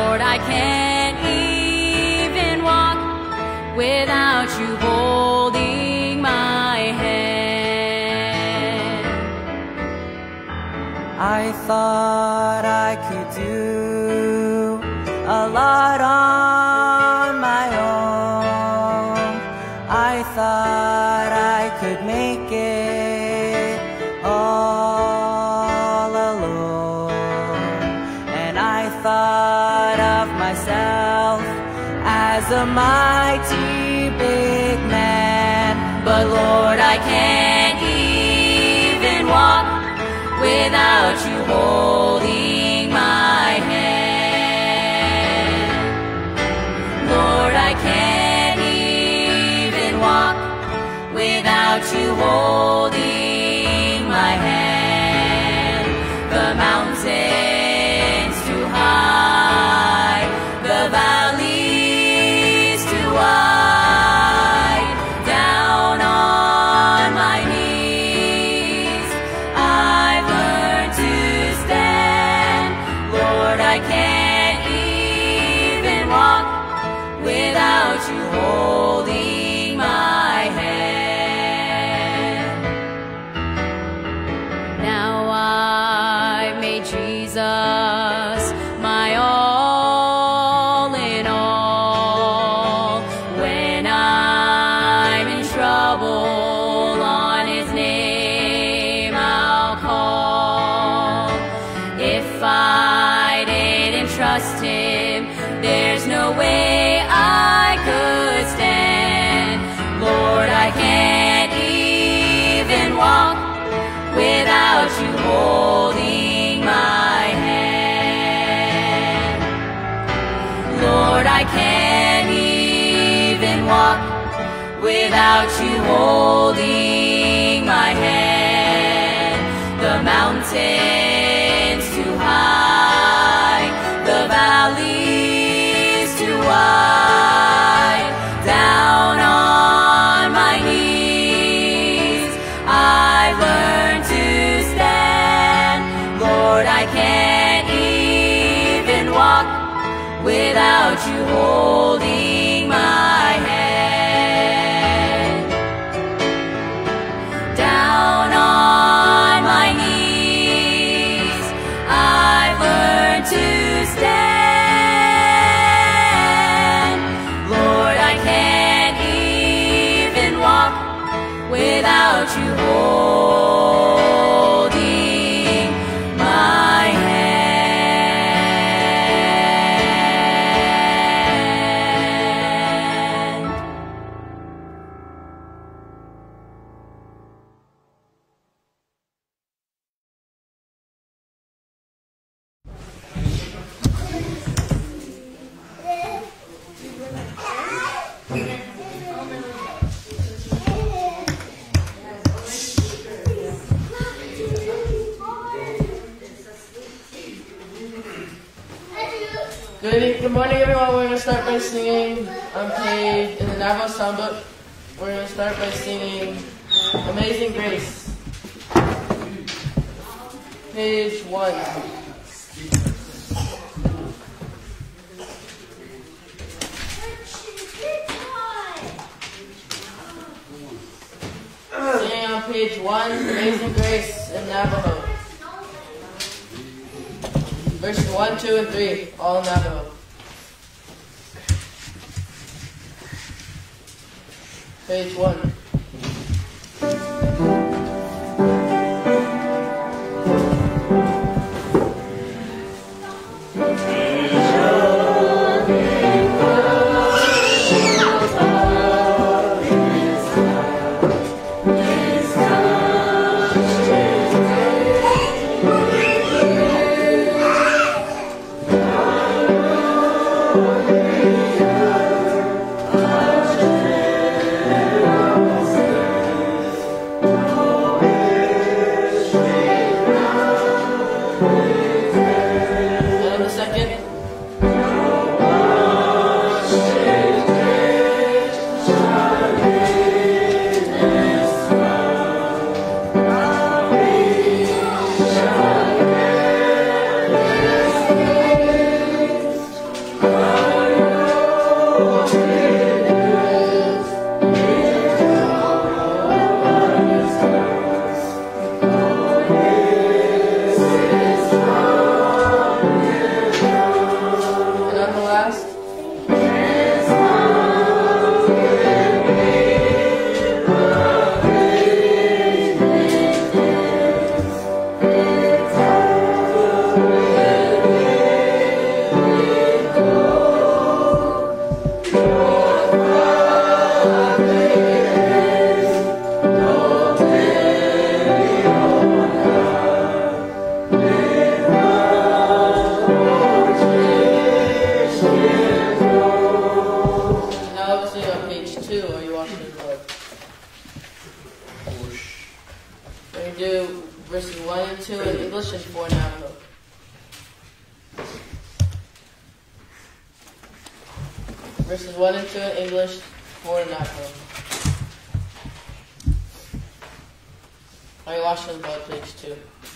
Lord, I can't even walk without you holding my hand. I thought I could do a lot on my own. I thought I could make it all alone. And I thought of myself as a mighty big man. But Lord, I can't even walk without you holding my hand. Lord, I can't even walk without you holding my hand. The mountains too high, the valleys too wide, down on my knees I've learned to stand. Lord, I can't even walk without you holding my hand. Now I've made Jesus my all in all. When I'm in trouble, on his name I'll call. If I didn't trust him, there's no way I could stand. Lord, I can't even walk without you holding my hand. Lord, I can't even walk without you holding my hand. The mountains too high, the valleys too wide, down on my knees I've learned to stand. Lord, I can't even walk without you holding my hand. Down on my knees I've learned to stand. Lord, I can't even walk without you holding my hand. Good morning, everyone. We're going to start by singing on page in the Navajo Songbook. We're going to start by singing Amazing Grace. Page 1. Singing on page 1, Amazing Grace in Navajo. Verses 1, 2, and 3, all Navajo. Page 1. Oh, blood. We're going to do verses 1 and 2 in English and 4 in Navajo. Verses 1 and 2 in English, 4 in Navajo. Are you washing the blood, please, too?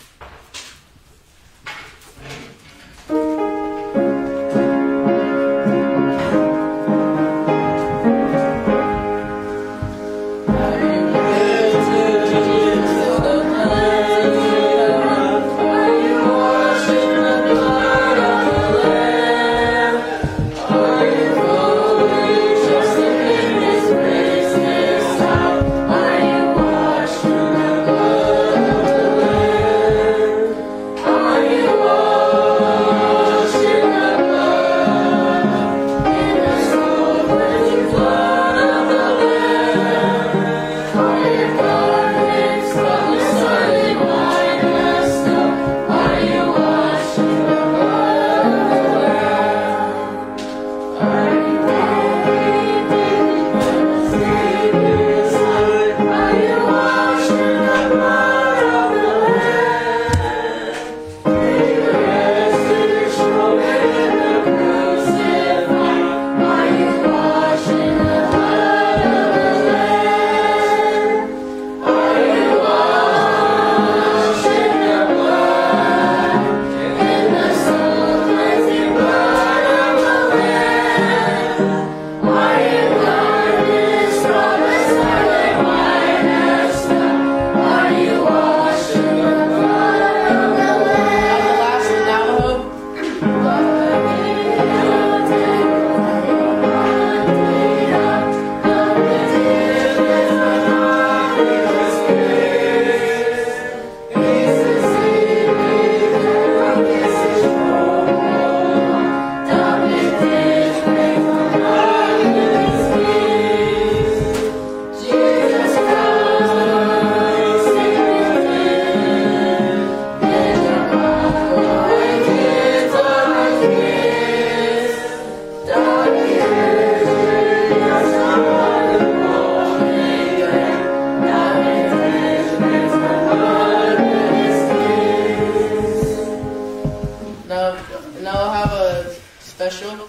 Now I'll have a special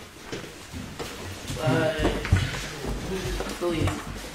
by Julian.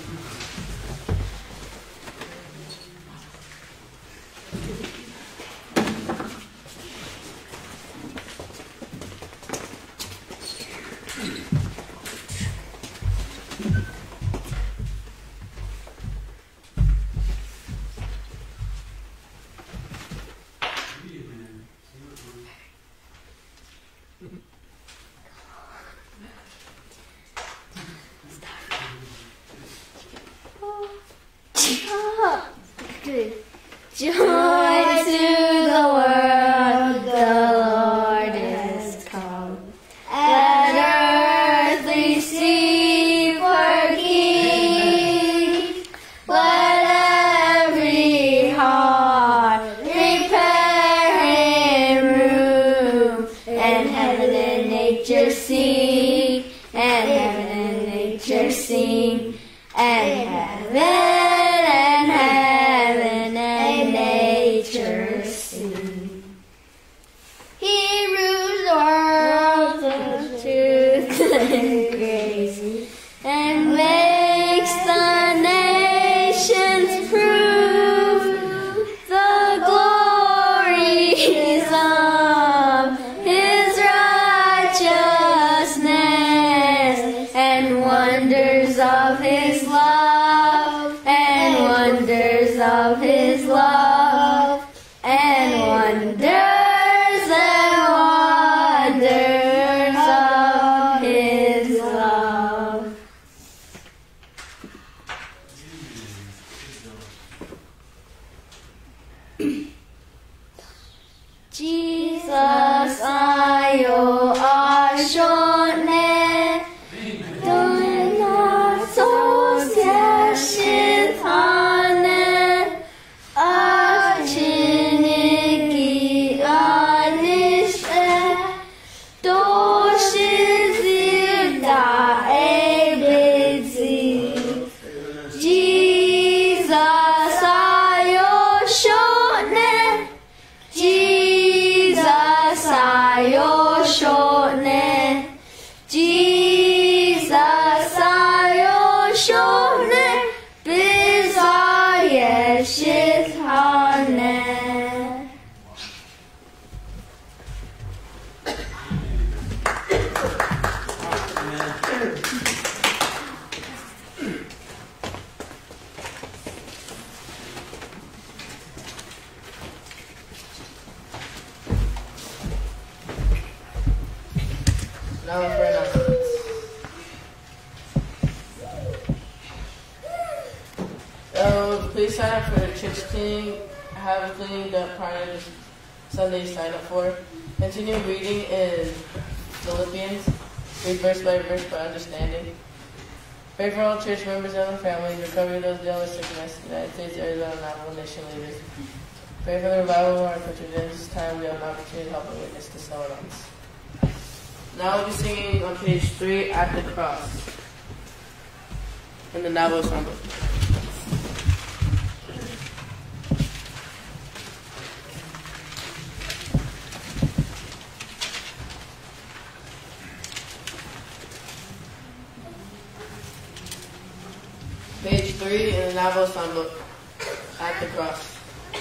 Joy to the world, the Lord is come. And earth receive her King. Let every heart prepare him room. And heaven and nature sing, and heaven and nature sing, and heaven. And makes the nations prove the glories of his righteousness and wonders of his love and wonders of his love and wonders and wonders of his love. Jesus ayo ashone, doina so. Now for announcements. Please sign up for church cleaning. Have a cleaning done prior to Sunday sign up for. Continue reading in Philippians. Read verse by understanding. Pray for all church members and their families. Recovery those dealing with sickness. United States, Arizona, and Navajo Nation leaders. Pray for the revival of our country. During this time, we have an opportunity to help and witness to someone else. Now we'll be singing on page 3, At the Cross, in the Navajo Songbook. Page 3 in the Navajo Songbook, At the Cross.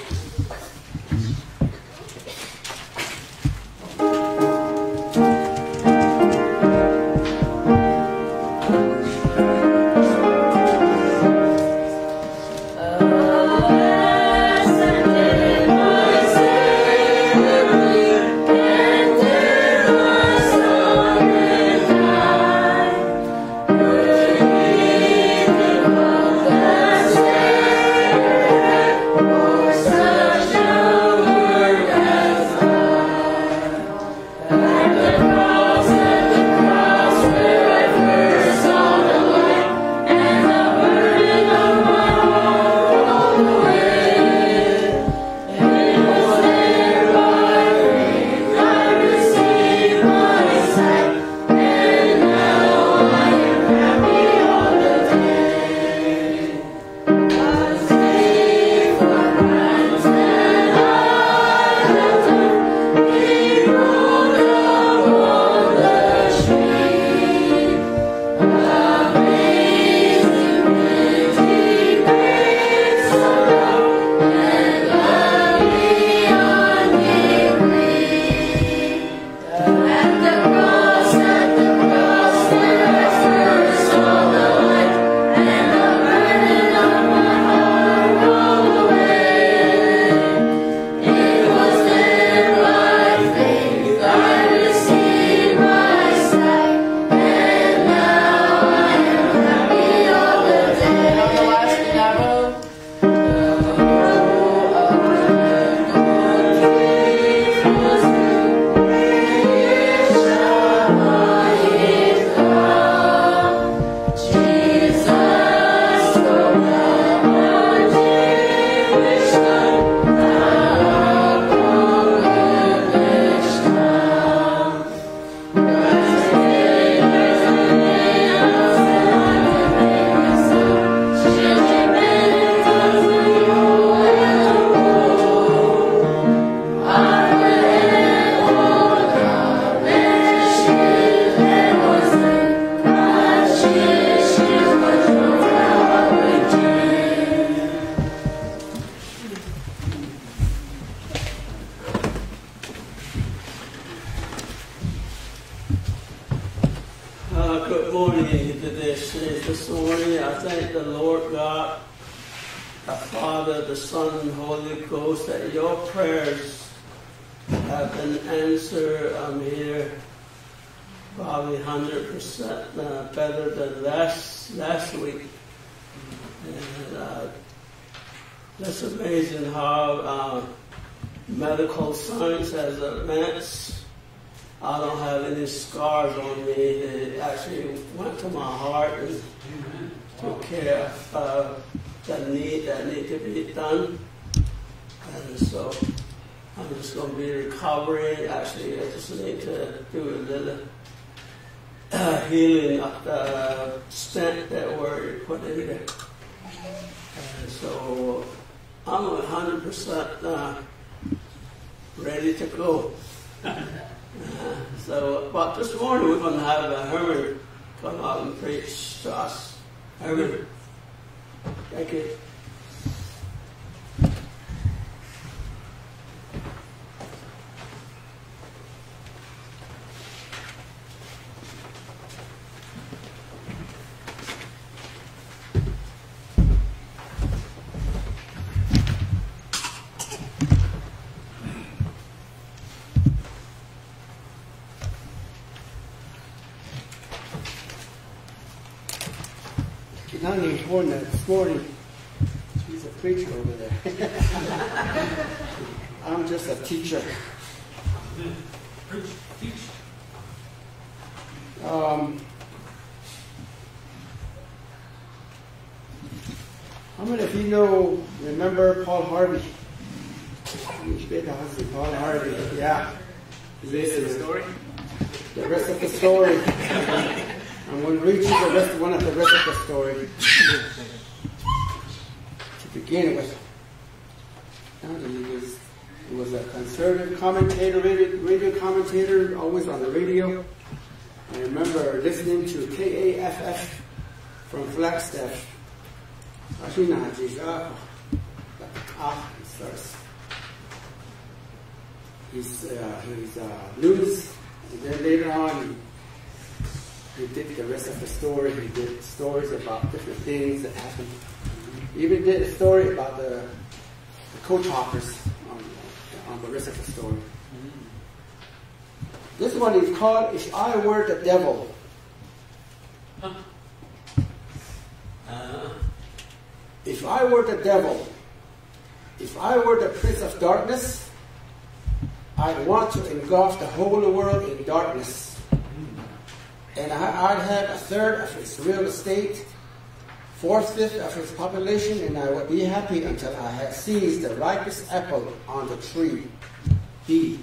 Good morning to this morning. I thank the Lord God, the Father, the Son, and Holy Ghost, that your prayers have been answered. I'm here probably 100% better than last week. And it's amazing how medical science has advanced. I don't have any scars on me. It actually went to my heart and took care of that need to be done. And so I'm just going to be recovering. Actually, I just need to do a little healing of the stent that were put in there. And so I'm 100% ready to go. But this morning we're going to have Herman come out and preach to us. Herman, thank you. Kinani Hornet this morning. She's a preacher over there. I'm just a teacher. How many of you remember Paul Harvey? Paul Harvey, yeah. Is this the story? The rest of the story. I'm going to read you the rest of the story. To begin with, he was a conservative commentator, radio commentator, always on the radio. I remember listening to KAFF from Flagstaff. His news, and then later on he did the rest of the story. He did stories about different things that happened. He even did a story about the coach hoppers on the rest of the story. This one is called If I Were the Devil. If I were the devil, if I were the prince of darkness, I'd want to engulf the whole world in darkness. And I'd have 1/3 of its real estate, 4/5 of its population, and I would be happy until I had seized the ripest apple on the tree. B.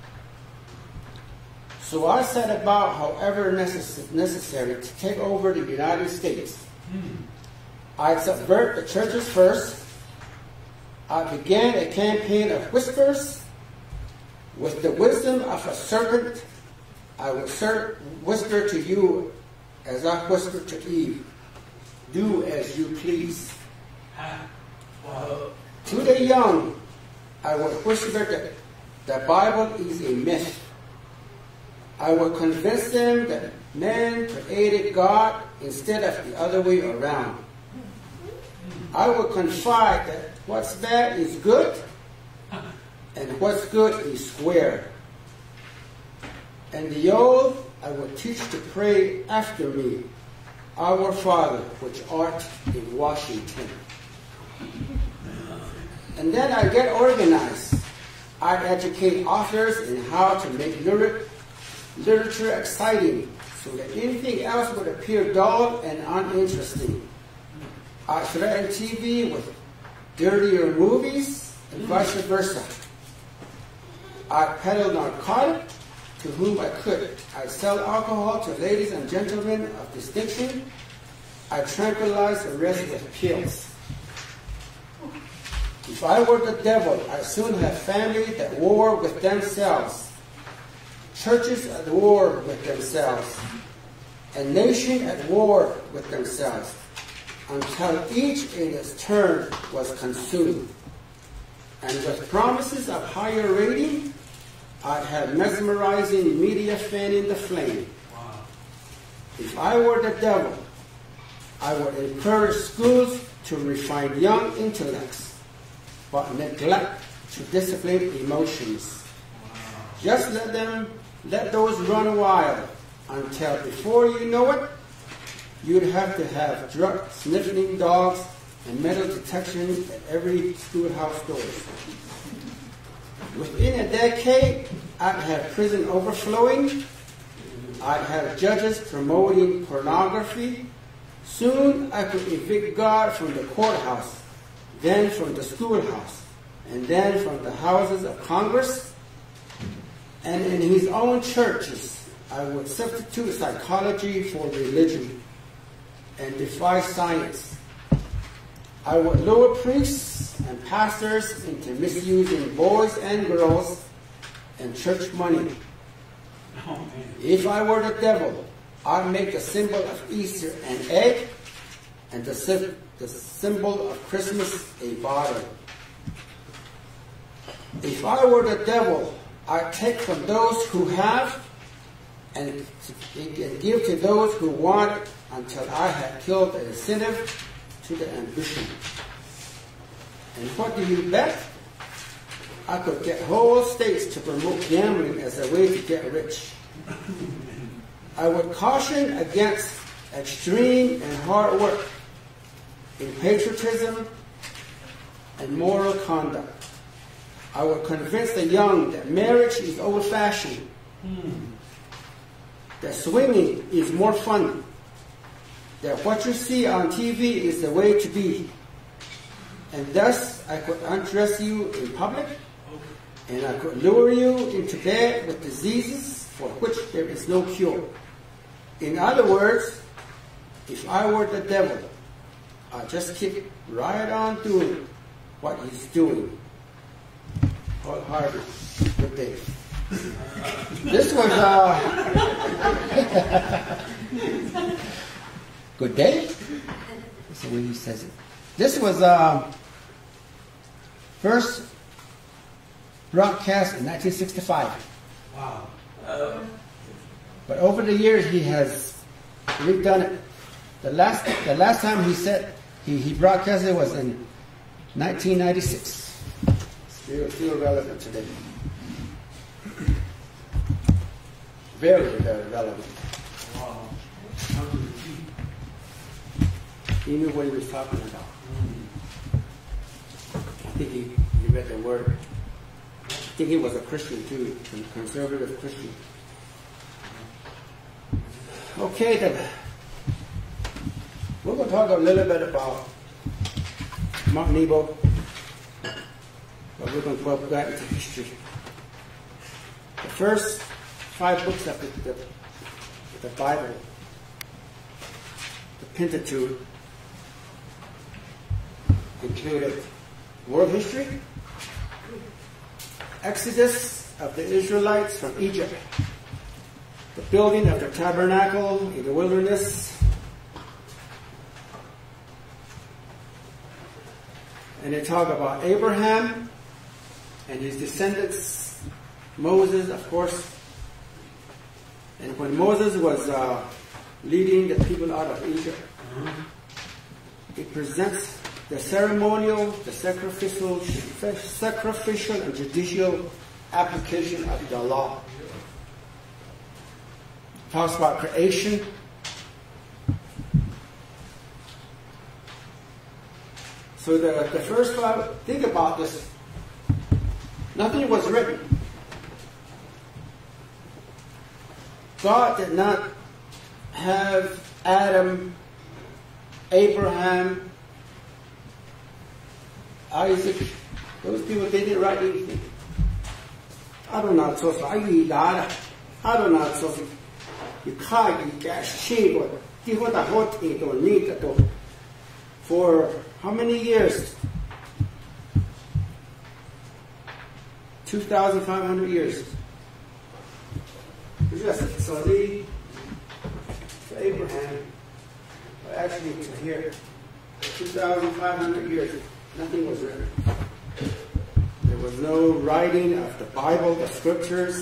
So I set about, however necessary, to take over the United States. I'd subvert the churches first. I began a campaign of whispers. With the wisdom of a serpent, I would whisper to you as I whispered to Eve, do as you please. To the young, I would whisper that the Bible is a myth. I would convince them that man created God instead of the other way around. I would confide that what's bad is good and what's good is square. And the old I would teach to pray after me, Our Father, which art in Washington. And then I get organized. I'd educate authors in how to make literature exciting so that anything else would appear dull and uninteresting. I threaten TV with dirtier movies and vice versa. I peddle narcotics to whom I could. I sell alcohol to ladies and gentlemen of distinction. I tranquilize the rest with pills. If I were the devil, I'd soon have families that war with themselves, churches at war with themselves, a nation at war with themselves, until each in its turn was consumed. And with promises of higher rating, I'd have mesmerizing media fanning the flame. Wow. If I were the devil, I would encourage schools to refine young intellects, but neglect to discipline emotions. Wow. Just let those run wild until before you know it, you'd have to have drug-sniffing dogs and metal detection at every schoolhouse door. Within a decade, I'd have prison overflowing. I'd have judges promoting pornography. Soon, I could evict God from the courthouse, then from the schoolhouse, and then from the houses of Congress. And in his own churches, I would substitute psychology for religion and defy science. I would lure priests and pastors into misusing boys and girls and church money. If I were the devil, I'd make the symbol of Easter an egg and the symbol of Christmas a bottle. If I were the devil, I'd take from those who have and give to those who want until I had killed the incentive to the ambition. And what do you bet? I could get whole states to promote gambling as a way to get rich. I would caution against extreme and hard work in patriotism and moral conduct. I will convince the young that marriage is old-fashioned, that swinging is more fun, that what you see on TV is the way to be, and thus I could undress you in public, and I could lure you into bed with diseases for which there is no cure. In other words, if I were the devil, I'd just keep right on doing what he's doing. Paul Harvey, good day. This was good day? That's the way he says it. This was first broadcast in 1965. Wow. But over the years he has redone it. The last time he said he broadcasted was in 1996. Still relevant today. Very, very relevant. Wow. He knew what he was talking about. I think he read the word. I think he was a Christian too, a conservative Christian. Okay, then. We're going to talk a little bit about Mark Nebo, but we're going to go back into history. The first 5 books of the Bible, the Pentateuch, included world history, Exodus of the Israelites from Egypt, the building of the tabernacle in the wilderness, and they talk about Abraham and his descendants, Moses, of course. And when Moses was leading the people out of Egypt, it presents the ceremonial, the sacrificial and judicial application of the law. It talks about creation. So the first 5, think about this. Nothing was written. God did not have Adam, Abraham, Isaac. Those people, they didn't write anything. I don't know so I don't know so you can't get cheap for how many years? 2,500 years. Just so for Abraham, actually to here, 2,500 years, nothing was written. There was no writing of the Bible, the scriptures.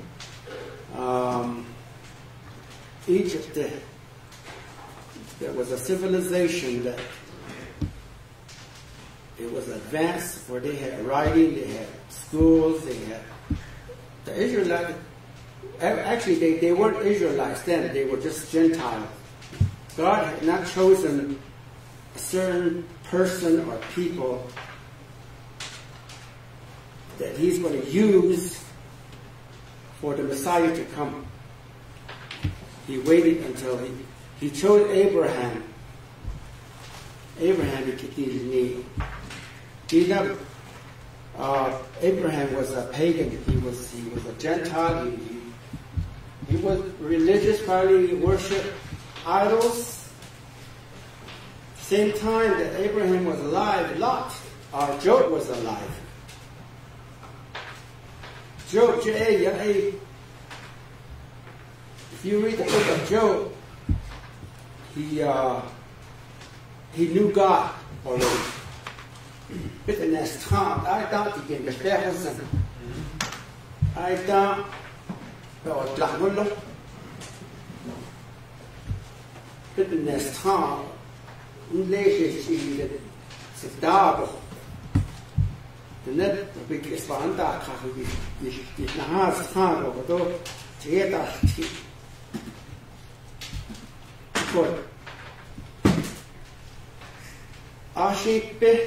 Egypt, there was a civilization that it was advanced, where they had writing, they had schools, they had the Israelites. Actually, they weren't Israelites then; they were just Gentiles. God had not chosen a certain person or people that He's going to use for the Messiah to come. He waited until he chose Abraham. Abraham Abraham was a pagan. He was a Gentile. He was religious, probably worshiped idols. Same time that Abraham was alive, Job was alive. Job, if you read the book of Job, he knew God already. Bitterness, Tom, I don't begin the person. I don't. Bitterness, Tom, relationship, Sidabo. The net big Spanda, if the house time over the theater. Ashipe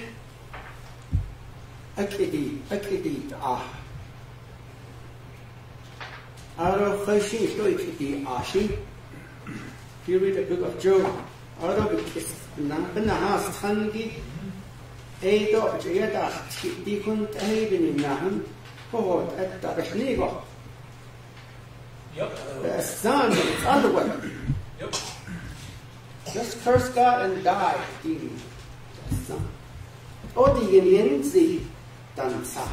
Akidi Aro Khashi Stoikidi Ashi. If you read the book of Job, Aro Banahas Tangi Edo Jayada Dikun Tahibin Nahan Pohot at the Bashnigo. The sun is underwear. Just curse God and die. The sun. Oh, the Indians, Dansa.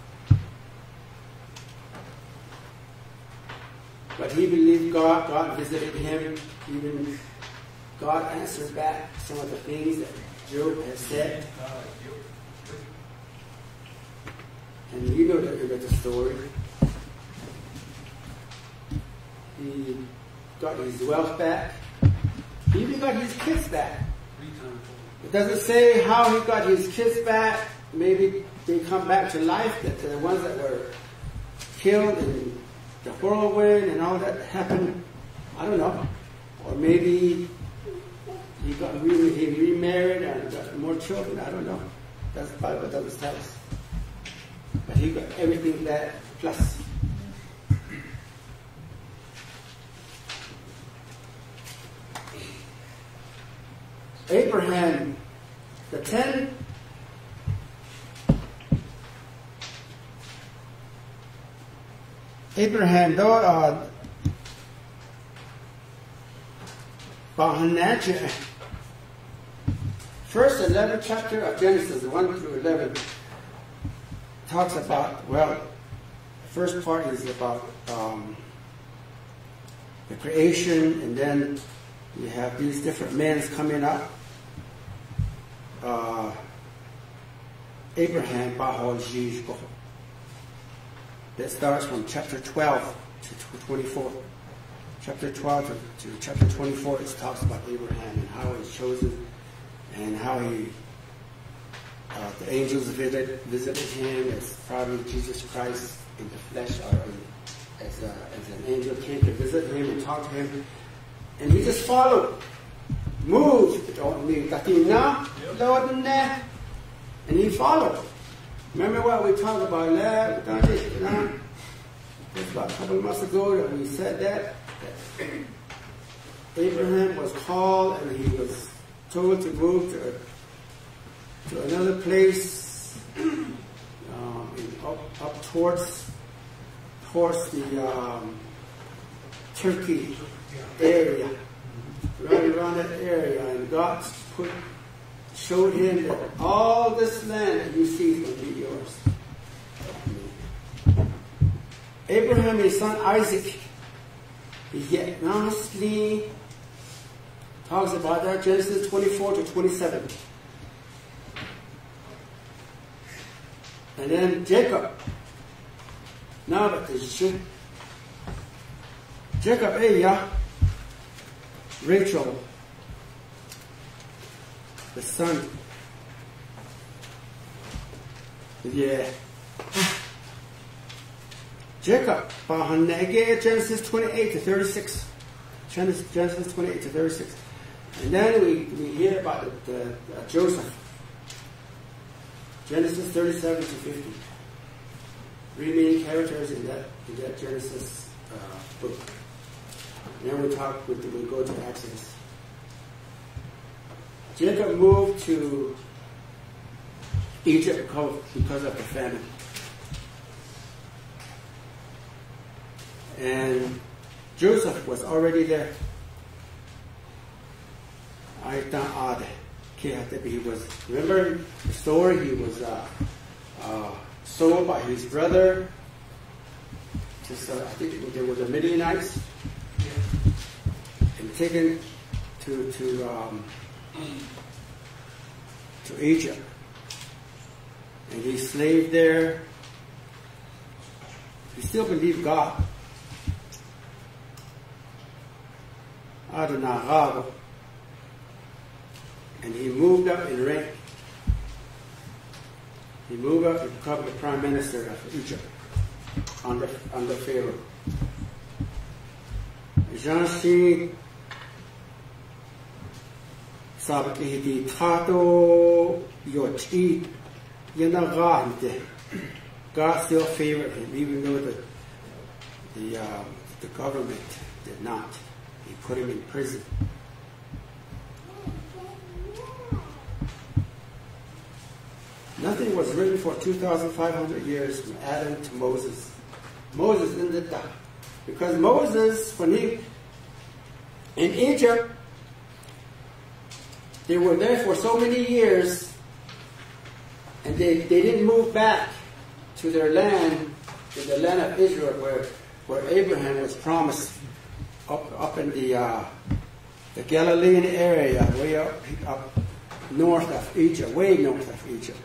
But he believed God. God visited him. Even God answered back some of the things that Job had said. And you know the story. He got his wealth back. He even got his kids back. It doesn't say how he got his kids back. Maybe they come back to life. That the ones that were killed in the whirlwind and all that happened. I don't know. Or maybe he remarried and got more children. I don't know. That's the Bible doesn't tell us. But he got everything back plus. Abraham, the 10 Abraham, though, first 11 chapter of Genesis, 1 through 11, talks about, well, the first part is about the creation, and then you have these different men coming up. Abraham Bahol Jishko. That starts from chapter 12 to 24. Chapter 12 to chapter 24, it talks about Abraham and how he's chosen and how he, the angels visited him as probably Jesus Christ in the flesh, or as an angel came to visit him and talk to him. And he just followed, moved, and he followed. Remember what we talked about last about a couple of months ago that we said that Abraham was called and he was told to move to another place up towards the Turkey area, right around that area, and God showed him that all this land that you see is going to be yours. Abraham, his son Isaac, yet nicely talks about that, Genesis 24 to 27. And then Jacob. Now that is Jacob, Rachel, the son. Yeah. Jacob, Genesis 28 to 36. Genesis 28 to 36. And then we hear about Joseph. Genesis 37 to 50. Three main characters in that Genesis book. And then we go to Exodus. Jacob moved to Egypt because of the famine. And Joseph was already there. He was, remember the story? He was sold by his brother. I think there were the Midianites, and taken to Egypt. And he slaved there. He still believed God. Adonai. And he moved up in rank. He moved up to become the prime minister of Egypt under Pharaoh. Janshi Sabakihidi Tato Yochi Yanagante. God still favored him, even though the government did not. He put him in prison. Nothing was written for 2,500 years from Adam to Moses. Moses ended up. Because Moses, when he, in Egypt, they were there for so many years, and they didn't move back to their land, to the land of Israel, where Abraham was promised, up in the Galilean area, way up north of Egypt, way north of Egypt.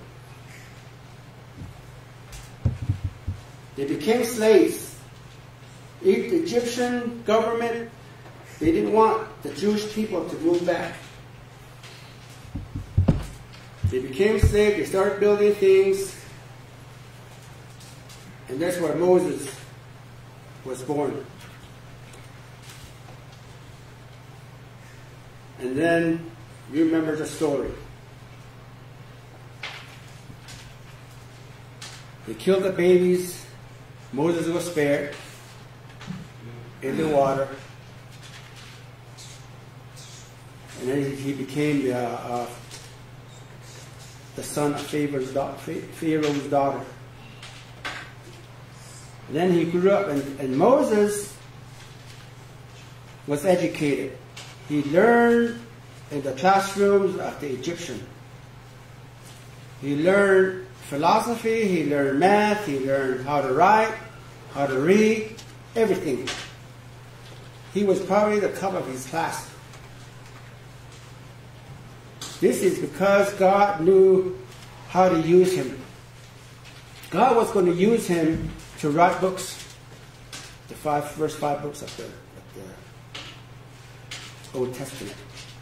They became slaves. The Egyptian government, they didn't want the Jewish people to move back. They became slaves, they started building things, and that's where Moses was born. And then, you remember the story. They killed the babies. Moses was spared in the water. And then he became the son of Pharaoh's daughter. And then he grew up, and Moses was educated. He learned in the classrooms of the Egyptian. He learned philosophy, he learned math, he learned how to write, how to read, everything. He was probably the top of his class. This is because God knew how to use him. God was going to use him to write books, the first five books of the Old Testament.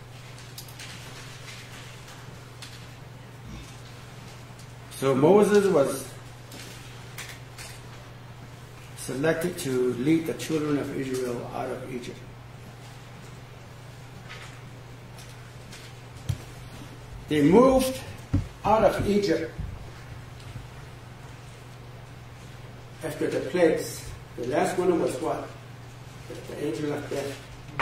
So Moses was selected to lead the children of Israel out of Egypt. They moved out of Egypt after the plagues. The last one was what? The angel of death.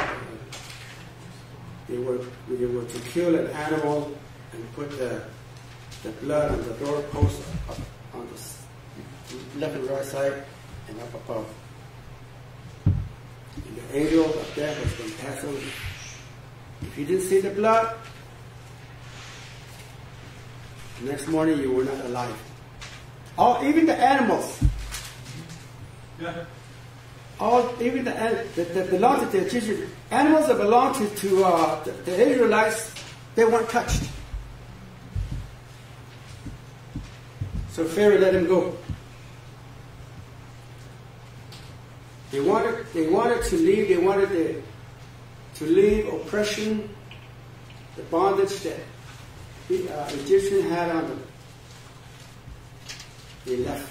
They were to kill an animal and put the blood on the doorpost up on the left and right side and up above. And the angel of death was going to pass over. If you didn't see the blood, the next morning you were not alive. Even the animals. Yeah. Even that belonged to the Egyptians, animals that belonged to the Israelites, they weren't touched. So Pharaoh let him go. They wanted to leave. They wanted to leave oppression, the bondage that the Egyptian had on them. They left.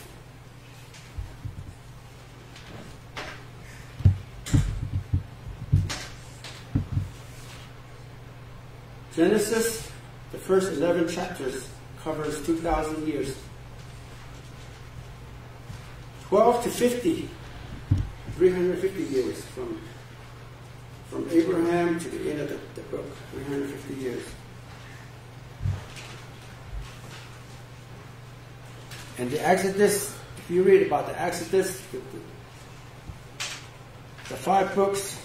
Genesis, the first 11 chapters, covers 2,000 years. 12 to 50, 350 years from Abraham to the end of the book, 350 years. And the Exodus, if you read about the Exodus, the 5 books,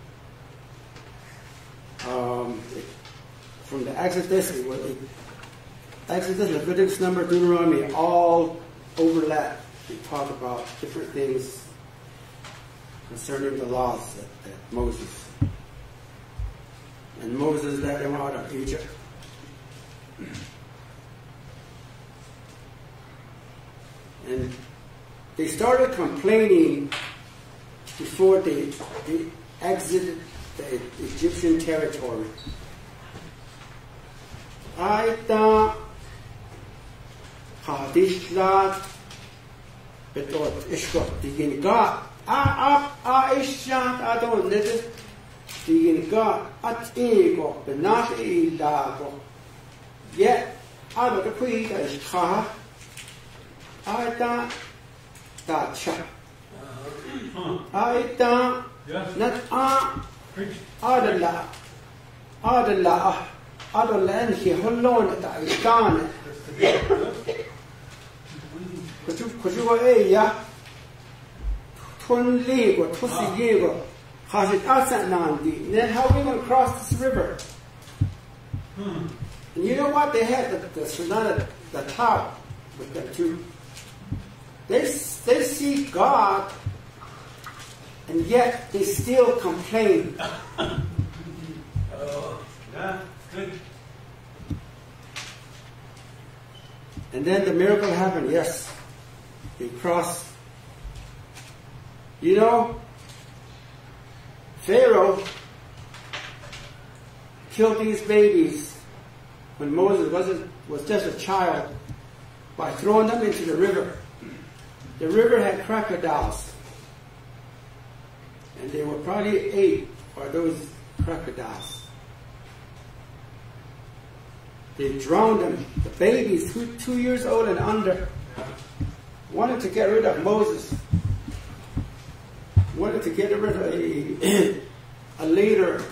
from the Exodus, Exodus, Leviticus, Numbers, Deuteronomy, all overlap. They talk about different things concerning the laws that Moses. And Moses led them out of Egypt. And they started complaining before they exited the Egyptian territory. Aita Hadishlat Betot Ishkot Digin God Ishat Adon Little Din God at ego benat dago. Yet out of the queen is ka. I don't cha. I don't not Adala Adalan he holon that is done. Could you go ya? Tun league or Tusi Diego has it outside Nandi. Then how are we going to cross this river? And you know what? They had the top with them too. They see God, and yet they still complain. Yeah, good. And then the miracle happened. Yes, they crossed. You know, Pharaoh killed these babies when Moses was just a child by throwing them into the river. The river had crocodiles, and they were probably ate by those crocodiles. They drowned them. The babies, 2 years old and under, wanted to get rid of Moses. Wanted to get rid of a leader.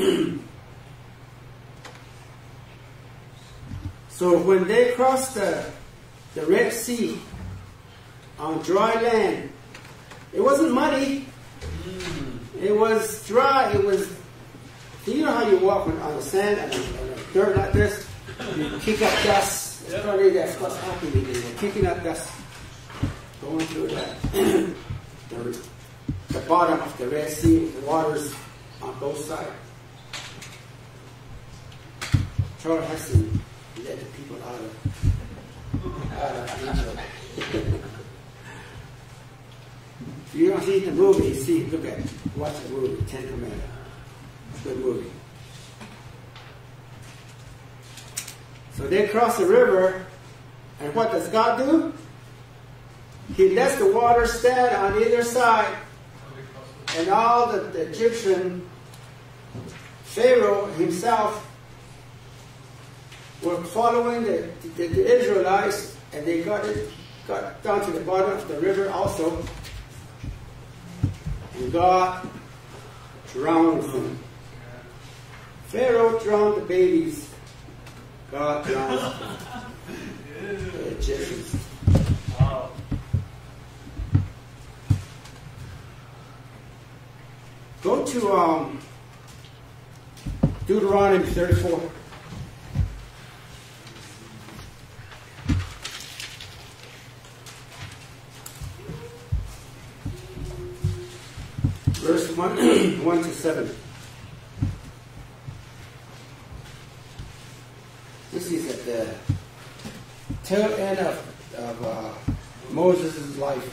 So when they crossed the Red Sea on dry land, it wasn't muddy. It was dry. It was. You know how you walk on the sand and dirt like this? You kick up dust. Probably that's what's happening. They're kicking up dust, going through that. The bottom of the Red Sea, the waters on both sides. Charles Heston led the people out of Egypt. If you don't see the movie, watch the movie, Ten Commandments. Good movie. So they cross the river, and what does God do? He lets the water stand on either side, and all the Egyptian Pharaoh himself were following the Israelites, and they got down to the bottom of the river also, and God drowned them. Pharaoh drowned the babies. God drowned the Egyptians. Go to Deuteronomy 34. Verse 1 to 7. This is at the tail end of Moses' life.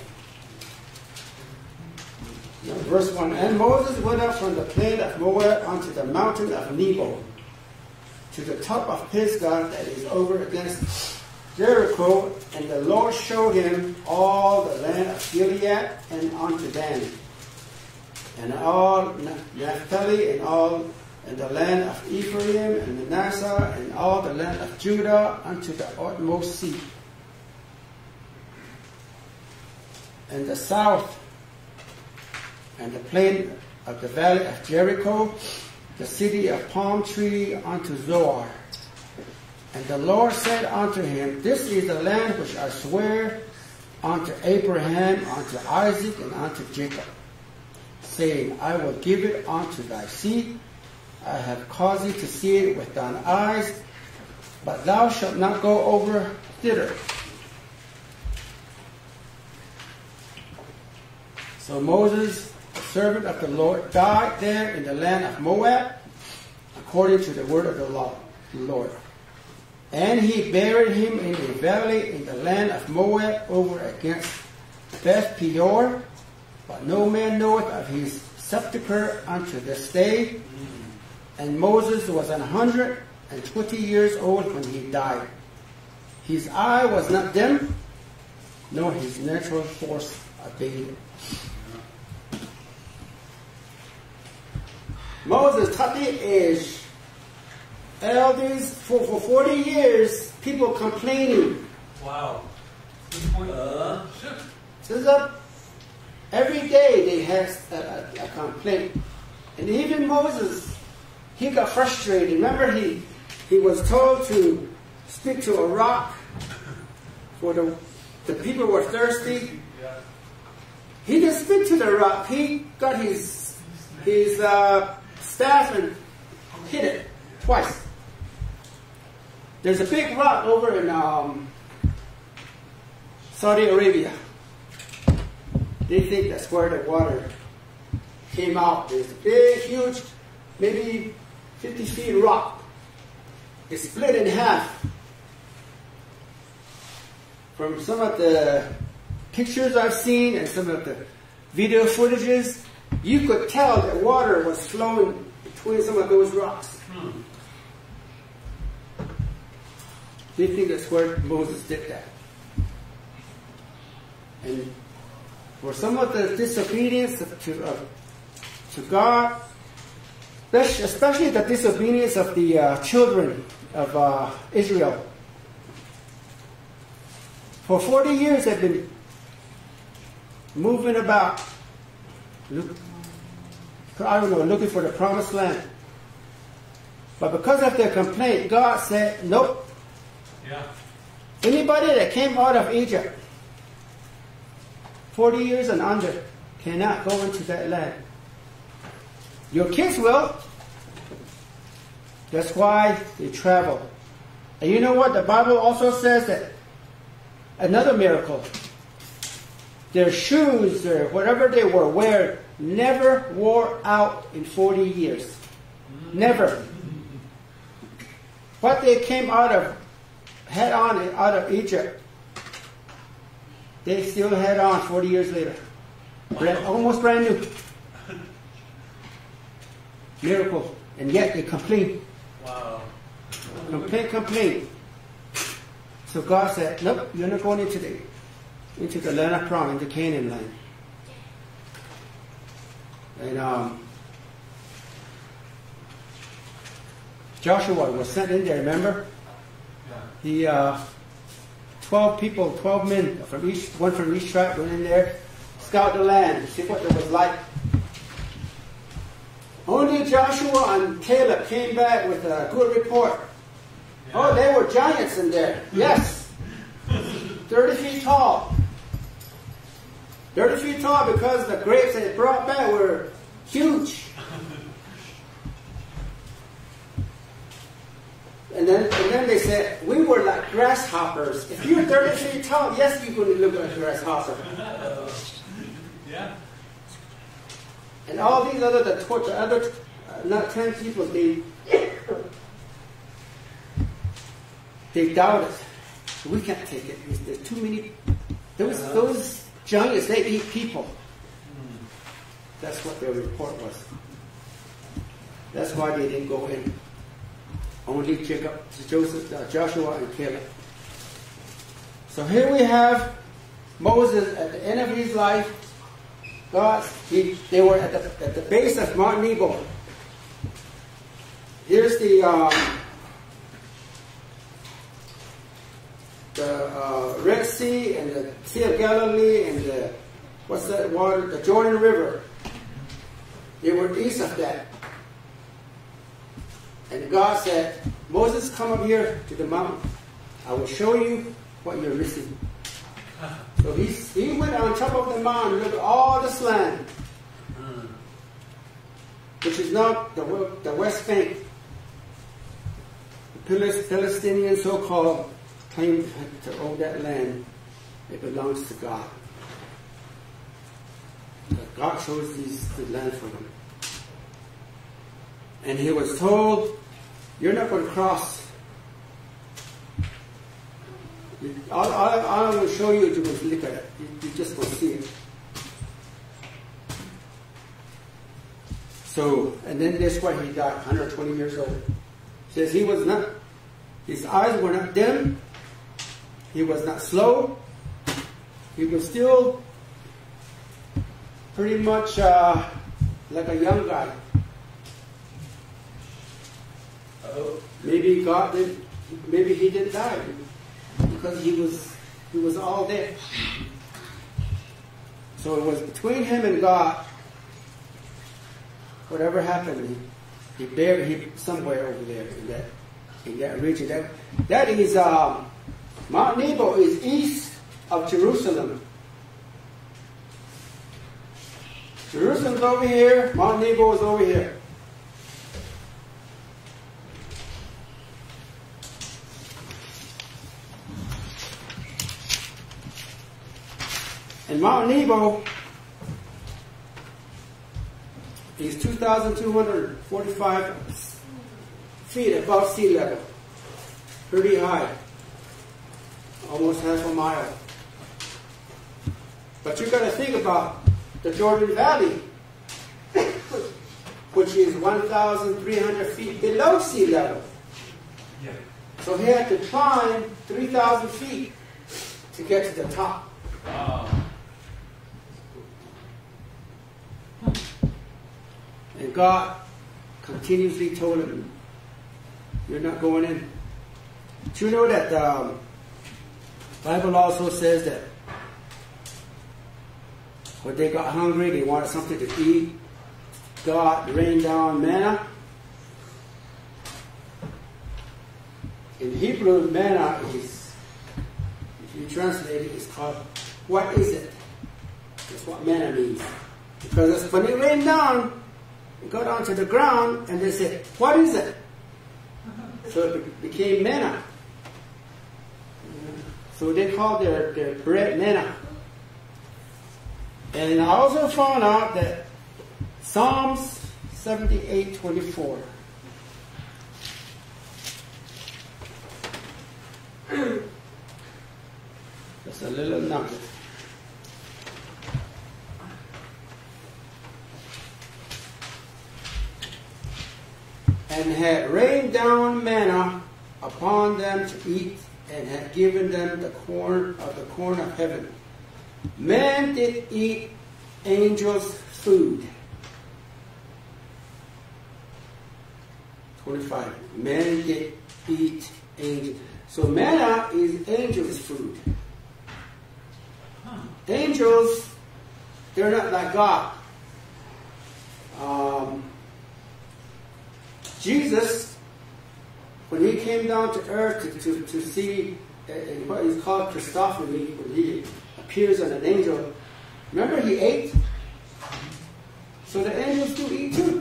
Now, verse 1. And Moses went up from the plain of Moab unto the mountain of Nebo, to the top of Pisgah that is over against Jericho, and the Lord showed him all the land of Gilead and unto Dan, and all Naphtali, and the land of Ephraim and Manasseh, and all the land of Judah unto the utmost sea, and the south, and the plain of the valley of Jericho, the city of palm tree unto Zoar. And the Lord said unto him, This is the land which I swear unto Abraham, unto Isaac, and unto Jacob, saying, I will give it unto thy seed. I have caused thee to see it with thine eyes, but thou shalt not go over thither. So Moses, the servant of the Lord, died there in the land of Moab, according to the word of the Lord. And he buried him in a valley in the land of Moab over against Beth Peor, but no man knoweth of his sepulchre unto this day. And Moses was 120 years old when he died. His eye was not dim, nor his natural force abated. Moses taught the age. Elders, for 40 years, people complaining. Wow. Good point. Says up every day they had a complaint. And even Moses, he got frustrated. Remember, he was told to speak to a rock for the people were thirsty. Yeah. He didn't speak to the rock. He got his staff and hit it twice. There's a big rock over in Saudi Arabia. They think that's where the water came out. There's a big, huge, maybe 50 feet rock. It's split in half. From some of the pictures I've seen and some of the video footages, you could tell that water was flowing between some of those rocks. They think that's where Moses did that. And for some of the disobedience to God, especially the disobedience of the children of Israel, for 40 years they've been moving about, looking for the promised land. But because of their complaint, God said, nope. Yeah. Anybody that came out of Egypt 40 years and under cannot go into that land. Your kids will. That's why they travel. And you know what? The Bible also says that another miracle. Their shoes or whatever they were wearing never wore out in 40 years. Never. What they came out of Egypt, they still had on 40 years later. Almost brand new. Miracle. And yet they complain. Wow. Complain. So God said, nope, you're not going into the land of promise, into Canaan land. And Joshua was sent in there, remember? Yeah. He 12 men one from each tribe went in there, scout the land, see what it was like. Only Joshua and Caleb came back with a good report. Yeah. Oh, they were giants in there. Yes. 30 feet tall. 30 feet tall because the grapes they brought back were huge. And then they said, we were like grasshoppers. If you're 30 feet tall, yes, you're going to look like a grasshopper. Yeah. And all these other 10 people, they doubted. We can't take it. There's too many. Those giants, they eat people. That's what their report was. That's why they didn't go in. Only Joshua and Caleb. So here we have Moses at the end of his life. They were at the base of Mount Nebo. Here's the Red Sea and the Sea of Galilee and the Jordan River. They were east of that. And God said, Moses, come up here to the mountain. I will show you what you're missing. So he went on top of the mountain and looked at all this land, which is now the West Bank. The Palestinians, so-called, claim to own that land. It belongs to God. But God chose the land for them. And he was told, you're not going to cross. All I'm going to show you is you're going to look at it. You just going to see it. So, and then that's why he died, 120 years old. Says he was not, his eyes were not dim. He was not slow. He was still pretty much like a young guy. maybe God didn't, maybe he didn't die because he was all there. So it was between him and God. Whatever happened, he buried him somewhere over there in that region. That is Mount Nebo is east of Jerusalem. Jerusalem's over here. Mount Nebo is over here. And Mount Nebo is 2,245 feet above sea level. Pretty high. Almost half a mile. But you've got to think about the Jordan Valley, which is 1,300 feet below sea level. Yeah. So he had to climb 3,000 feet to get to the top. And God continuously told him, you're not going in. Do you know that the Bible also says that when they got hungry, they wanted something to eat, God rained down manna. In Hebrew, manna is, if you translate it, it's called, what is it? That's what manna means. Because when it rained down, it got onto the ground, and they said, what is it? So it became manna. So they called their bread manna. And I also found out that Psalms 78:24. That's a little nugget. And had rained down manna upon them to eat, and had given them the corn of heaven. Man did eat angels' food. 25. Man did eat angels. So manna is angels' food. Angels, they're not like God. Jesus, when he came down to earth to see what is called Christophany, when he appears on an angel, remember he ate? So the angels do eat too.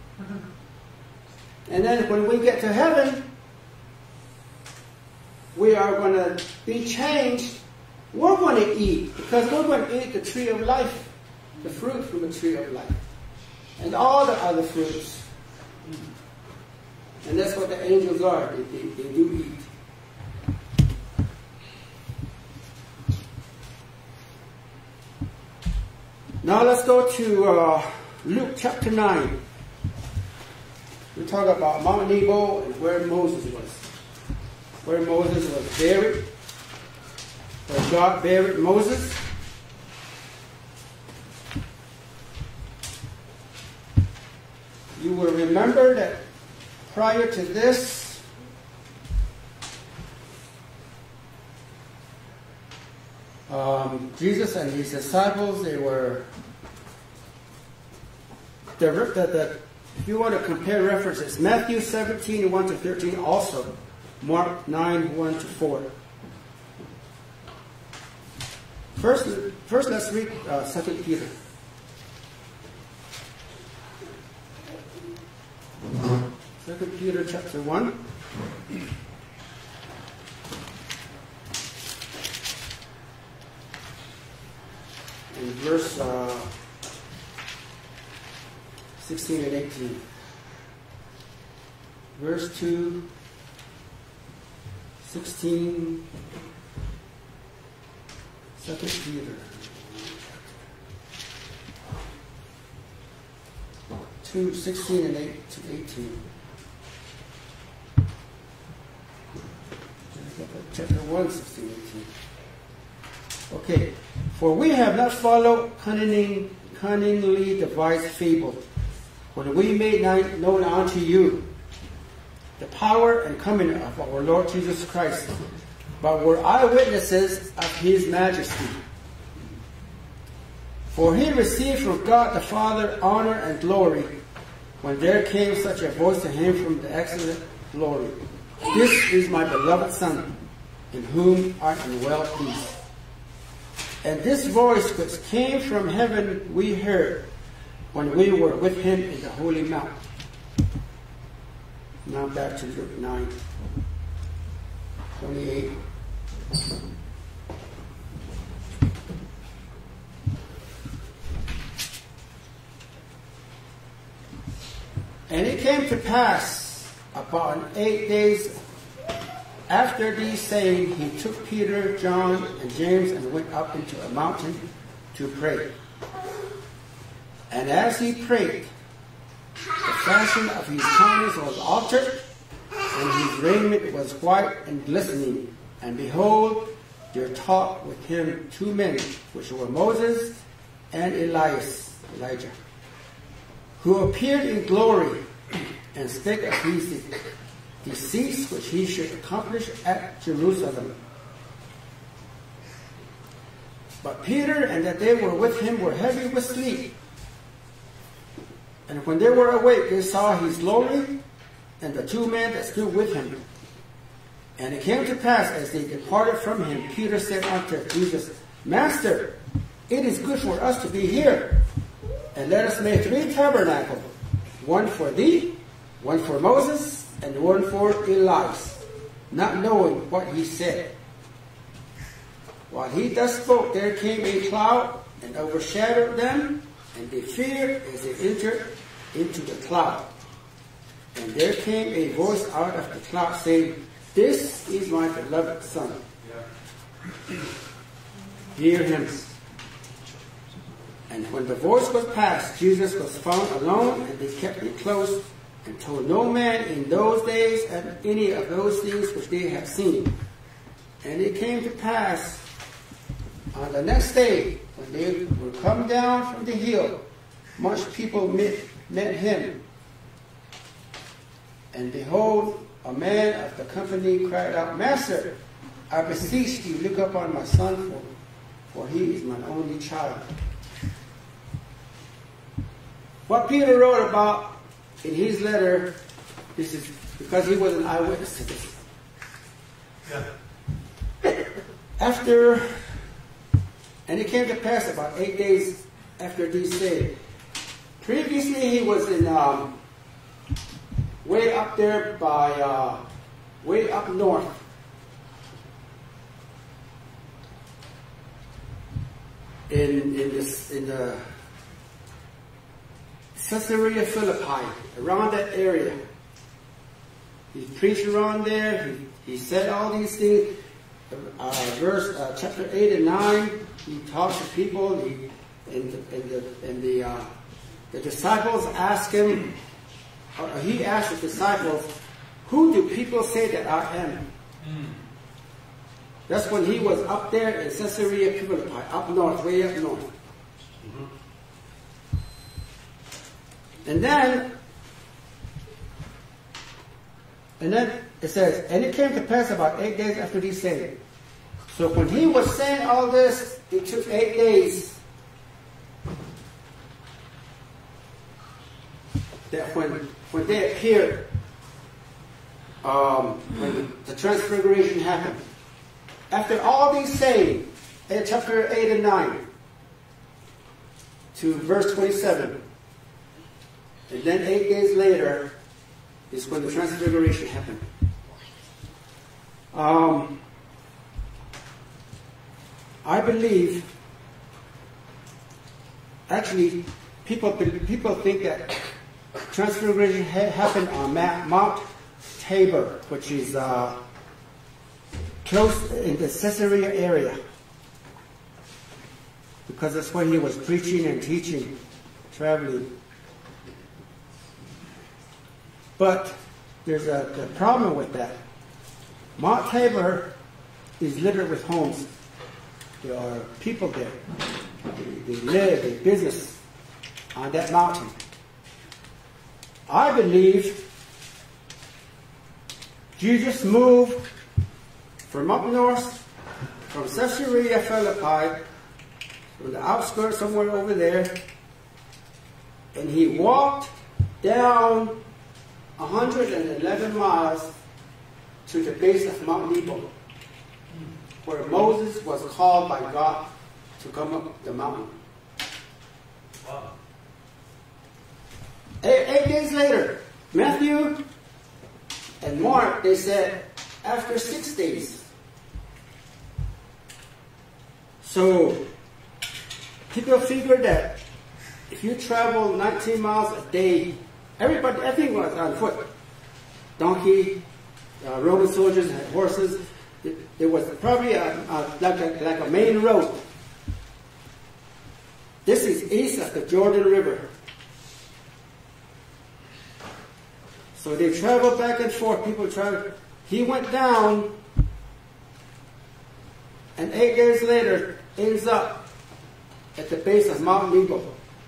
And then when we get to heaven, we are going to be changed. We're going to eat, because we're going to eat the tree of life, the fruit from the tree of life, and all the other fruits. And that's what the angels are. They do eat. Now let's go to Luke chapter 9. We talk about Mount Nebo and where Moses was. Where Moses was buried. Where God buried Moses. You will remember that prior to this, Jesus and his disciples, they were, if you want to compare references, Matthew 17, 1 to 13 also, Mark 9, 1 to 4. First let's read 2 Peter. 2 Peter chapter 1. And verse 16 and 18. Verse 2, 16, 2 Peter. 2, 16 and 8 to 18. Chapter 1, 16, 18. Okay. For we have not followed cunningly devised fable, when we made known unto you the power and coming of our Lord Jesus Christ, but were eyewitnesses of his majesty. For he received from God the Father honor and glory, when there came such a voice to him from the excellent glory. This is my beloved Son, in whom I am well pleased. And this voice which came from heaven we heard, when we were with him in the holy mount. Now back to Luke 9:28. And it came to pass upon 8 days after these saying, he took Peter, John, and James, and went up into a mountain to pray. And as he prayed, the fashion of his countenance was altered, and his raiment was white and glistening. And behold, there talked with him 2 men, which were Moses and Elijah, who appeared in glory, and spake of his decease which he should accomplish at Jerusalem. But Peter and that they were with him were heavy with sleep. And when they were awake, they saw his glory, and the 2 men that stood with him. And it came to pass, as they departed from him, Peter said unto Jesus, Master, it is good for us to be here, and let us make 3 tabernacles, one for thee, one for Moses, and one for Elias, not knowing what he said. While he thus spoke, there came a cloud and overshadowed them, and they feared as they entered into the cloud. And there came a voice out of the cloud saying, This is my beloved Son. Hear him. And when the voice was past, Jesus was found alone, and they kept it close, and told no man in those days of any of those things which they had seen. And it came to pass on the next day, when they were come down from the hill, much people met him. And behold, a man of the company cried out, Master, I beseech thee, look upon my son, for he is my only child. What Peter wrote about in his letter, this is because he was an eyewitness to this. And it came to pass about 8 days after these said. Previously he was in way up there by way up north. In the Caesarea Philippi, around that area. He preached around there. He said all these things. Chapter 8 and 9, he talked to people. The disciples asked him. He asked the disciples, "Who do people say that I am?" That's when he was up there in Caesarea Philippi, up north, way up north. And then it says, and it came to pass about 8 days after these sayings. So when he was saying all this, it took 8 days. That when they appeared, when the transfiguration happened. After all these sayings, in chapter 8 and 9, to verse 27, and then 8 days later is when the transfiguration happened. I believe, actually, people think that transfiguration happened on Mount Tabor, which is close in the Caesarea area, because that's where he was preaching and teaching, traveling. But there's a problem with that. Mount Tabor is littered with homes. There are people there. They live, they business on that mountain. I believe Jesus moved from up north, from Caesarea Philippi, from the outskirts somewhere over there, and he walked down 111 miles to the base of Mount Nebo, where Moses was called by God to come up the mountain. Wow. 8 days later, Matthew and Mark, they said, after 6 days. So, people figured that if you travel 19 miles a day, everything was on foot. Donkey, Roman soldiers had horses. There was probably like a main road. This is east of the Jordan River. So they traveled back and forth. People traveled. He went down, and 8 days later ends up at the base of Mount Nebo.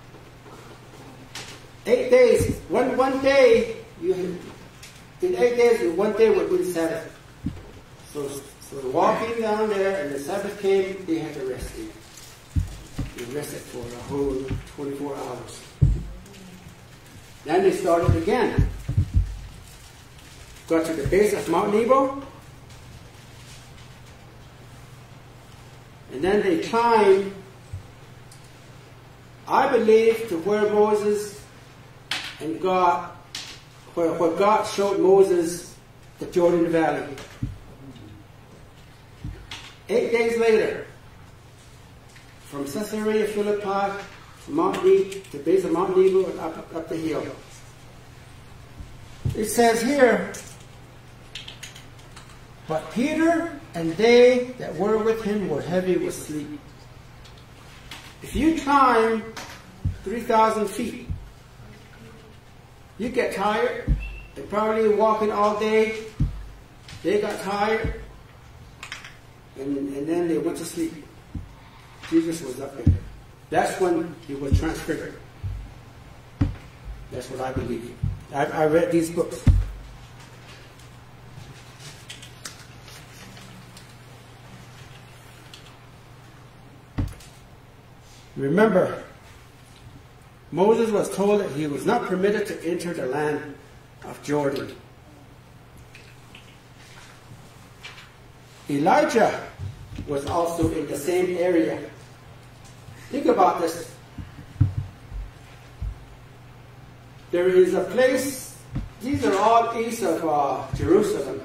8 days. One day, in 8 days, one day would be the Sabbath. So walking down there, and the Sabbath came, they had to rest. They rested for a whole 24 hours. Then they started again. Got to the base of Mount Nebo, and then they climbed, I believe, to where Moses and God, where God showed Moses the Jordan Valley. 8 days later, from Caesarea Philippi to Mount Nebo, the base of Mount Nebo, and up the hill. It says here, but Peter and they that were with him were heavy with sleep. If you climb 3,000 feet, you get tired. They're probably walking all day. They got tired. And then they went to sleep. Jesus was up there. That's when he was transfigured. That's what I believe. I read these books. Remember, Moses was told that he was not permitted to enter the land of Jordan. Elijah was also in the same area. Think about this. There is a place, these are all east of Jerusalem.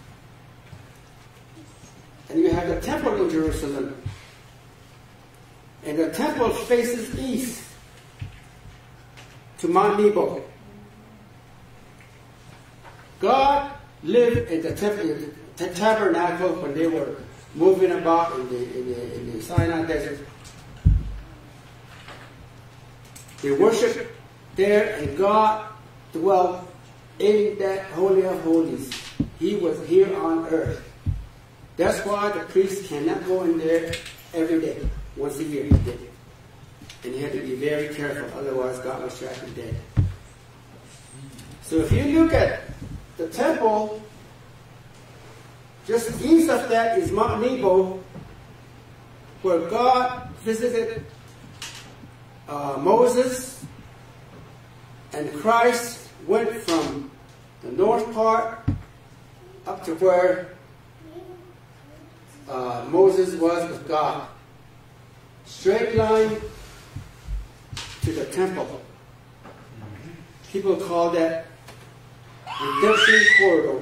And you have the temple in Jerusalem. And the temple faces east to Mount Nebo. God lived in the temple, in the tabernacle when they were moving about in the Sinai desert. They worshiped there, and God dwelt in that Holy of Holies. He was here on earth. That's why the priest cannot go in there every day. Once a year he did. And he had to be very careful, otherwise God would strike him dead. So if you look at the temple, just east of that is Mount Nebo, where God visited Moses, and Christ went from the north part up to where Moses was with God. Straight line to the temple. People call that redemption corridor.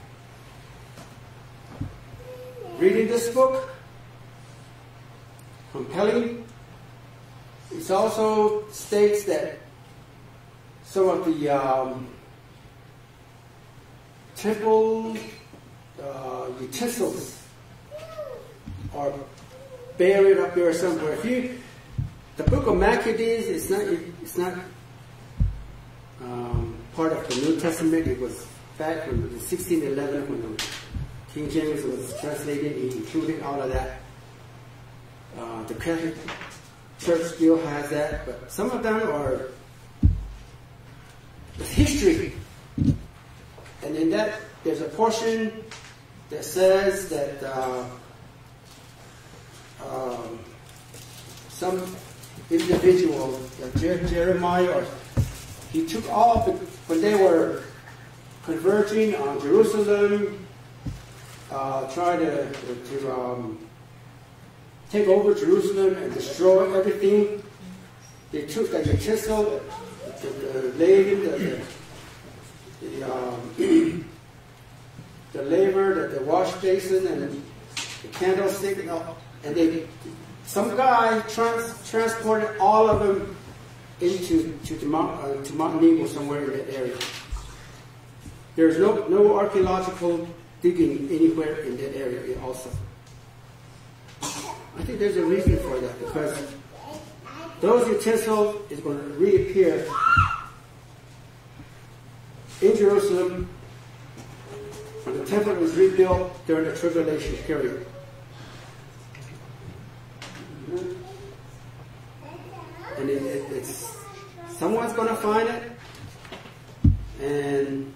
Reading this book, compelling. It also states that some of the temple utensils are buried up there somewhere. The book of Maccabees is not part of the New Testament. It was back in 1611 when the King James was translated. He included all of that. The Catholic Church still has that, but some of them are history. And in that there's a portion that says that some individual, Jeremiah, he took all when they were converging on Jerusalem, trying to take over Jerusalem and destroy everything. They took the utensil, the laver, the wash basin, and the candlestick, and some guy transported all of them to Mount Nebo, somewhere in that area. There's no archaeological digging anywhere in that area also. I think there's a reason for that, because those utensils is going to reappear in Jerusalem when the temple was rebuilt during the tribulation period. And it's someone's going to find it, and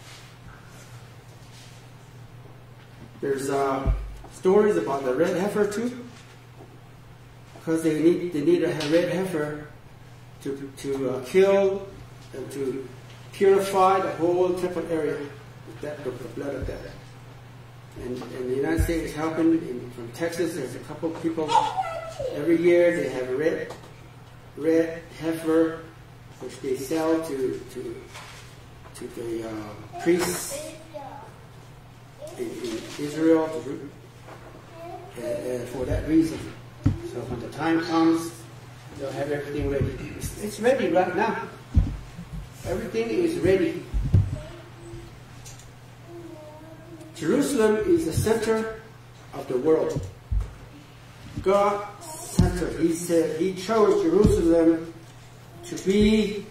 there's stories about the red heifer too, because they need a red heifer to kill and to purify the whole temple area with the blood of that. And the United States is helping. From Texas, there's a couple of people every year. They have a red heifer, which they sell to the priests in Israel for that reason. So when the time comes, they'll have everything ready. It's ready right now. Everything is ready. Jerusalem is the center of the world. God's center. He said He chose Jerusalem to be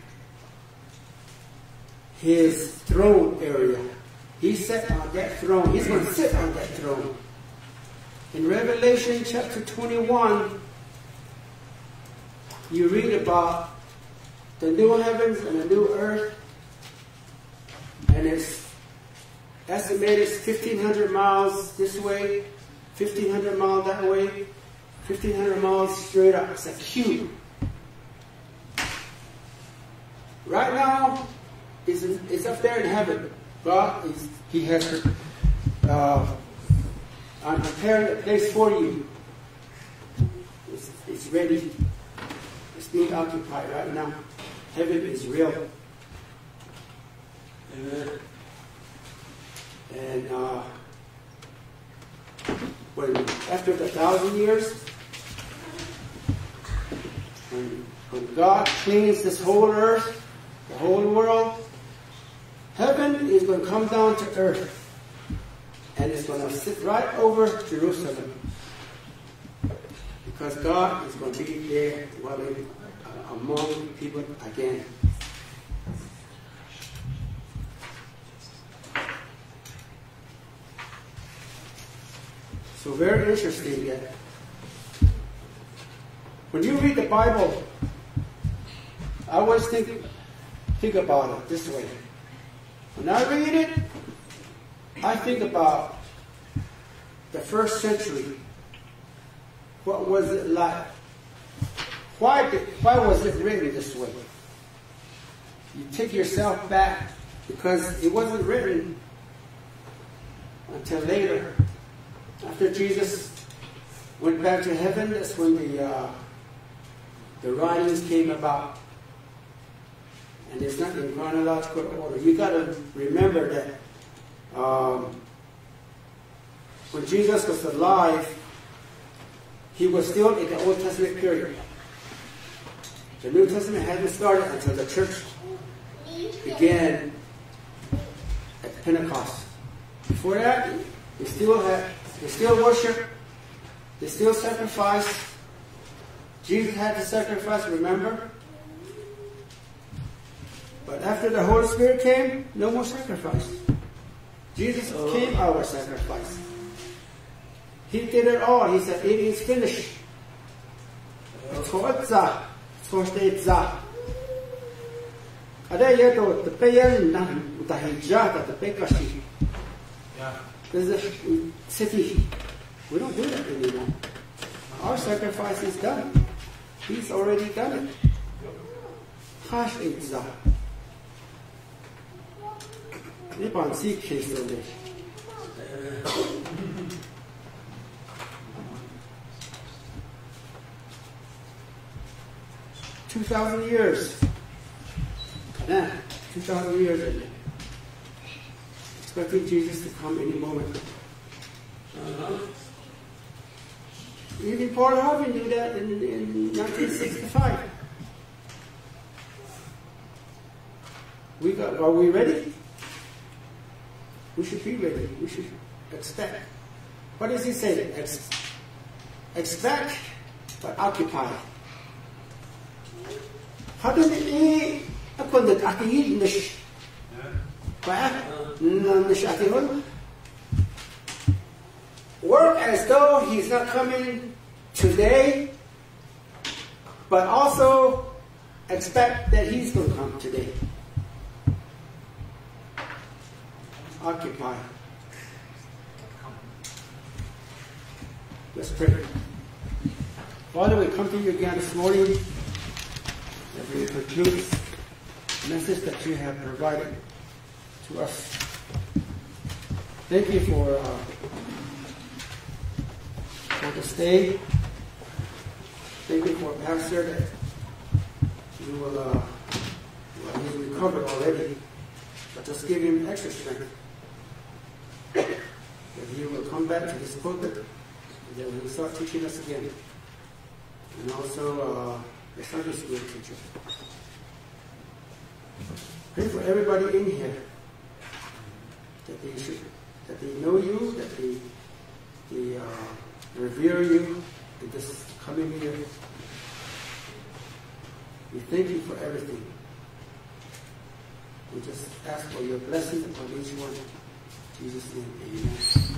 His throne area. He sat on that throne. He's going to sit on that throne. In Revelation chapter 21, you read about the new heavens and the new earth, and it's estimated 1,500 miles this way, 1,500 miles that way, 1,500 miles straight up. It's a cube. Right now, it's up there in heaven. God He has I'm preparing a place for you. It's ready. It's being occupied right now. Heaven is real. Amen. And after the 1,000 years, when God cleans this whole earth, the whole world, heaven is going to come down to earth. And it's going to sit right over Jerusalem. Because God is going to be there dwelling among people again. So very interesting that when you read the Bible, I always think about it this way. When I read it, I think about the first century. What was it like? Why was it written this way? You take yourself back, because it wasn't written until later. After Jesus went back to heaven, that's when the writings came about. And it's not in chronological order. You got to remember that when Jesus was alive, He was still in the Old Testament period. The New Testament hadn't started until the church began at Pentecost. Before that, they still worship, they still sacrifice. Jesus had to sacrifice, remember? But after the Holy Spirit came, no more sacrifice. Jesus became our sacrifice. He did it all. He said, it is finished. There's a city. We don't do that anymore. Our sacrifice is done. He's already done it. Hash itza. Nipan si kesele. 2,000 years. Nah, 2,000 years in it. Expecting Jesus to come any moment. Even Paul Harvey knew that in 1965. Are we ready? We should be ready. We should expect. What does he say? Expect, but occupy. How do they أكون أكيد نش نش أكيد work as though he's not coming today, but also expect that he's going to come today. Occupy. Let's pray. Father, we come to you again this morning as we conclude the message that you have provided to us. Thank you for this day. Thank you for Pastor that you will, he's recovered already, but just give him extra strength. That he will come back to his pulpit and then he'll start teaching us again. And also the Sunday school teacher. Pray for everybody in here that they know you, that they revere you in this coming year. We thank you for everything. We just ask for your blessing upon each one. In Jesus' name, amen.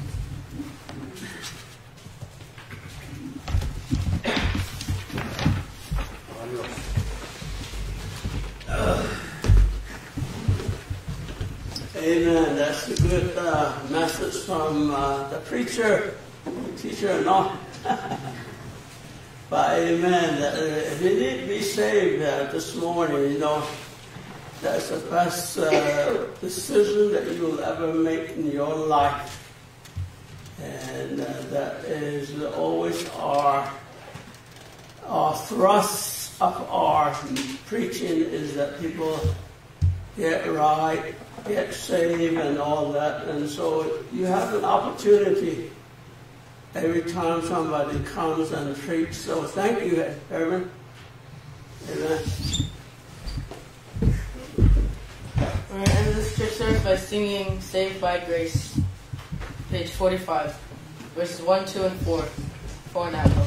Amen. That's a good message from the preacher, teacher, and all. But amen. If you need to be saved this morning, you know, that's the best decision that you will ever make in your life. And that is always our thrust of our preaching is that people get right, get saved and all that. And so you have an opportunity every time somebody comes and preaches. So thank you, Aaron. Amen. We're going to end this church service by singing Saved by Grace, page 45, verses 1, 2, and 4. 4 and a half.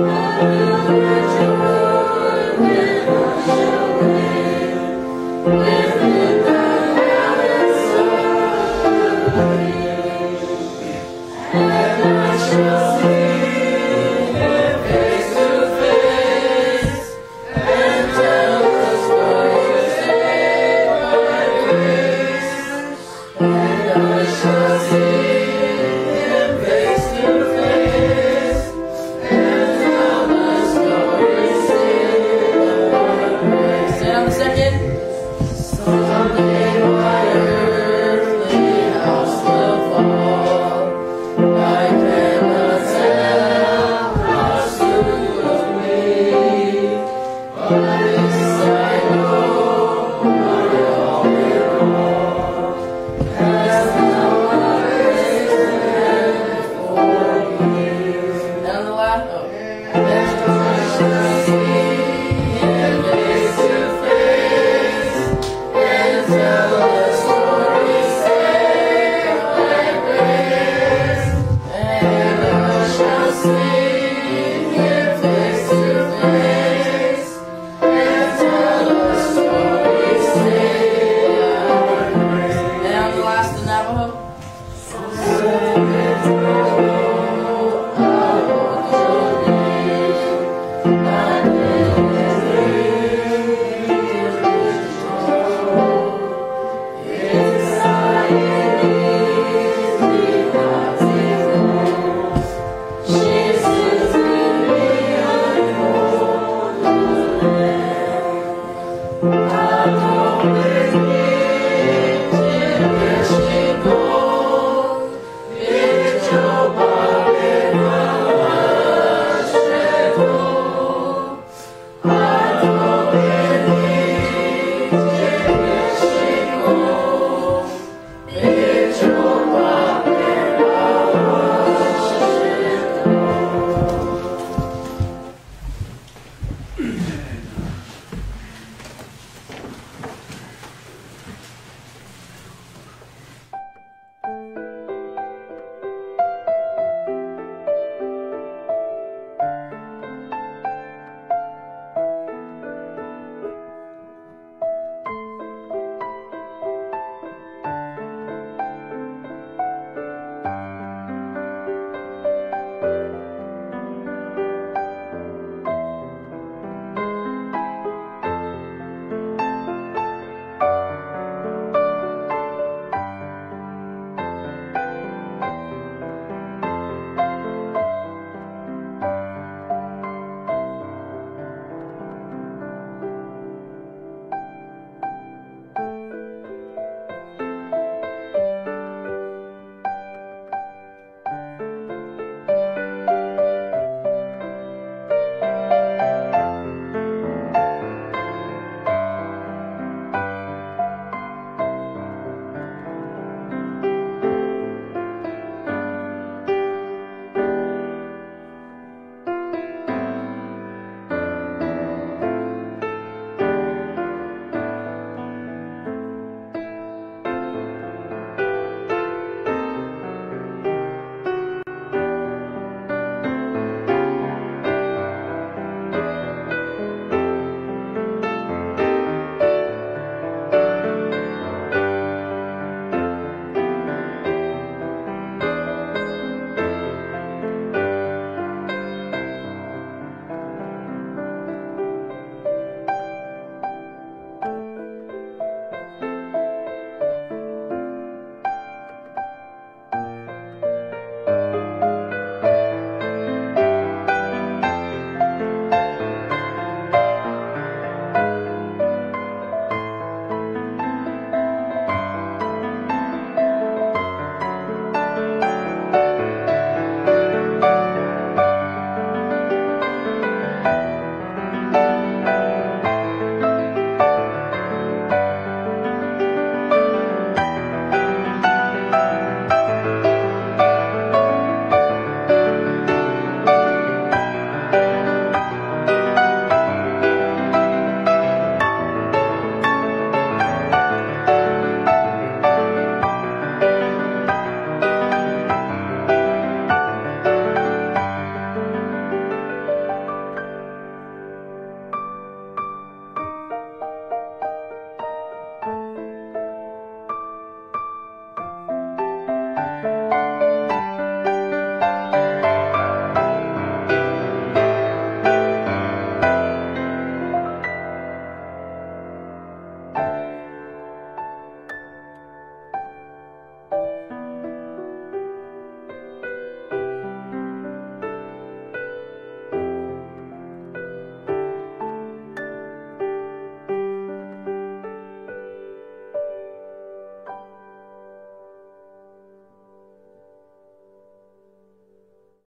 We